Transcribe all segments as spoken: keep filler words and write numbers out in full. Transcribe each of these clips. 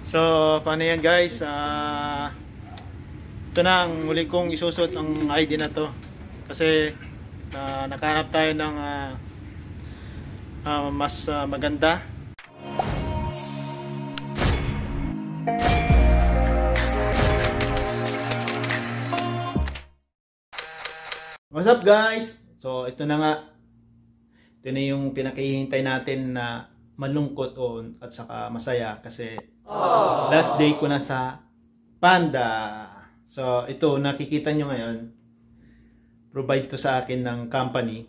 So, paano yan guys? Uh, ito na ang muli kong isusot ang I D na to. Kasi uh, nakahanap tayo ng uh, uh, mas uh, maganda. What's up guys? So, ito na nga. Ito na yung pinakihintay natin na malungkot o at saka masaya kasi aww, last day ko na sa Panda. So ito nakikita nyo ngayon, provide to sa akin ng company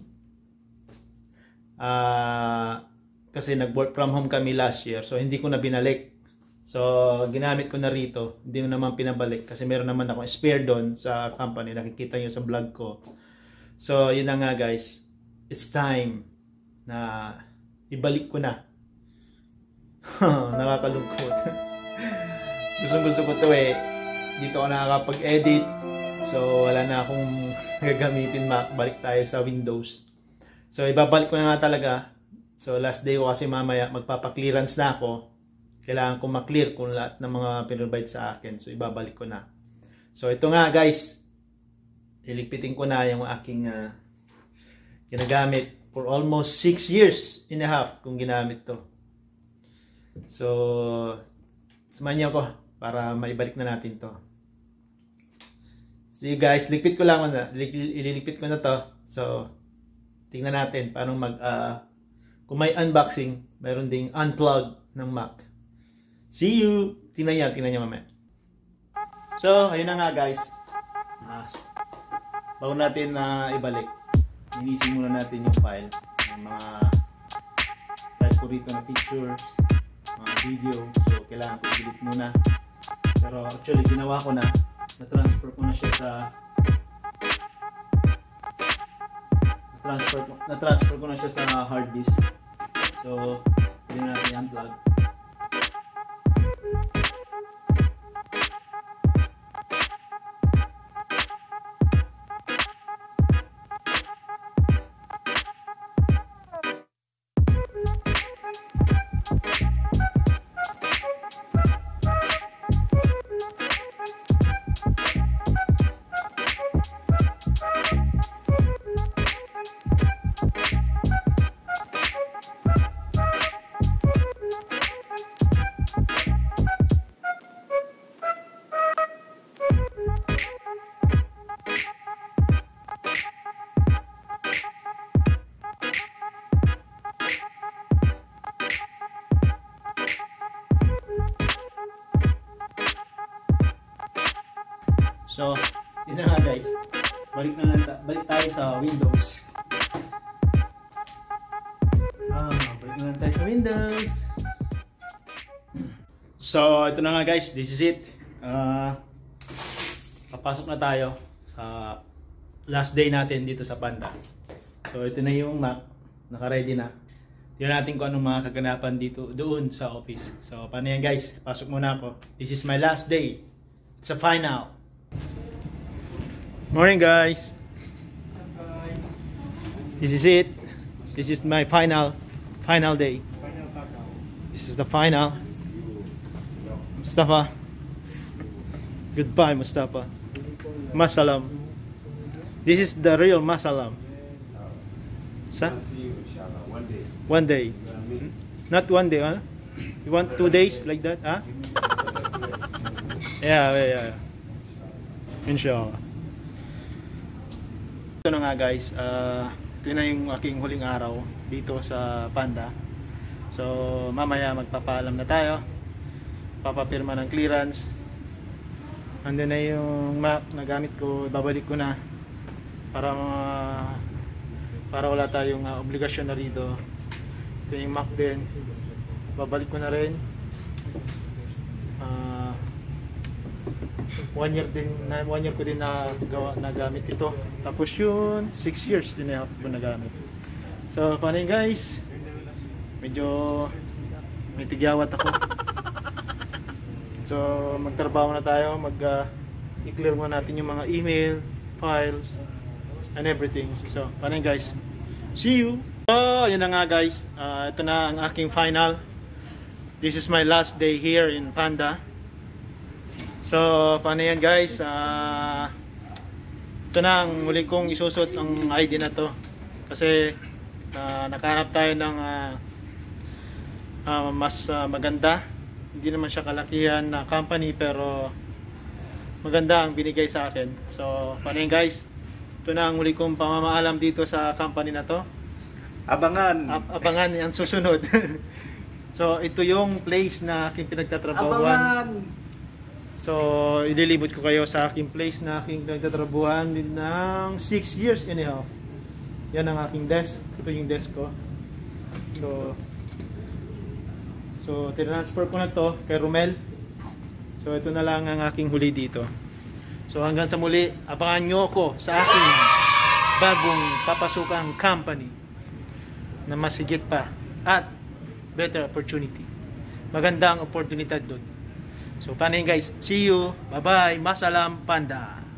uh, kasi nag work from home kami last year, so hindi ko na binalik. So ginamit ko na rito, hindi mo naman pinabalik kasi meron naman akong spare doon sa company, nakikita nyo sa vlog ko. So yun na nga guys, it's time na ibalik ko na. Nakakalungkot. Gustong gusto ko to eh. Dito ako nakakapag-edit. So wala na akong gagamitin Mac. Balik tayo sa Windows. So ibabalik ko na nga talaga. So last day ko kasi mamaya magpapa-clearance na ako. Kailangan ko ma-clear kung lahat ng mga pinrovide sa akin. So ibabalik ko na. So ito nga guys. Iligpitin ko na yung aking uh, ginagamit for almost six years and a half kung ginamit to. So, samahan niyo ako para maibalik na natin to. See you guys, ligpit ko lang na, ililigpit ko na to. So, tingnan natin paano mag, uh, kung may unboxing, mayroon ding unplug ng Mac. See you! Tingnan niya, tingnan niya mamaya. So, ayun na nga guys. Uh, bago natin uh, ibalik, linisin muna natin yung file. Yung mga file ko rito na pictures, mga video, so kailangan ko i-delete muna. Pero actually ginawa ko na, na-transfer ko na siya sa na-transfer ko, na-transfer ko na siya sa hard disk. So hindi natin i-unplug. So, yun na nga guys. Balik na lang, balik tayo sa Windows. Ah, balik na lang tayo sa Windows. So, ito na nga guys. This is it. Uh, papasok na tayo sa last day natin dito sa Panda. So, ito na yung Mac. Naka-ready na. Tignan natin kung anong mga kaganapan dito doon sa office. So, paano yan guys? Pasok muna ako. This is my last day. It's a final. Morning guys. This is it. This is my final final day. This is the final. Mustafa. Goodbye Mustafa. Masalam. This is the real masalam. Sa? One day. One day. Not one day, huh? You want two days like that, huh? Yeah, yeah, yeah. Inshallah. Ito na nga guys, uh, ito na yung aking huling araw dito sa Panda. So mamaya magpapaalam na tayo, papapirma ng clearance. Andun na yung Mac na gamit ko, babalik ko na para uh, para wala tayong uh, obligasyon na rito. Ito yung Mac din, babalik ko na rin. uh, One year din, na one year ko din na gawa, nagamit ito. Tapos yun, six years din na ako nagamit. So, paano yun guys? Medyo may tigyawat ako. So, magtrabaho na tayo. Mag uh, i-clear muna natin yung mga email, files, and everything. So, paano yun guys? See you! So, yun na nga guys. Uh, ito na ang aking final. This is my last day here in Panda. So, paano yan guys? Uh, ito na ang muli kong isusot ang I D na to. Kasi uh, nakahanap tayo ng uh, uh, mas uh, maganda. Hindi naman siya kalakihan na company pero maganda ang binigay sa akin. So, paano yan guys? Ito na ang muli kong pamamaalam dito sa company na to. Abangan! Ab abangan ang susunod. So, ito yung place na aking pinagtatrabahuan. Abangan! So, ililibot ko kayo sa aking place na aking pinagtatrabahuan din ng six years anyhow. Yan ang aking desk. Ito yung desk ko. So, so tinransfer ko na to kay Romel. So, ito na lang ang aking huli dito. So, hanggang sa muli, abangan nyo ako sa aking bagong papasukang company na mas higit pa at better opportunity. Maganda ang oportunidad doon. So, paano yun guys? See you. Bye-bye. Masalam Panda.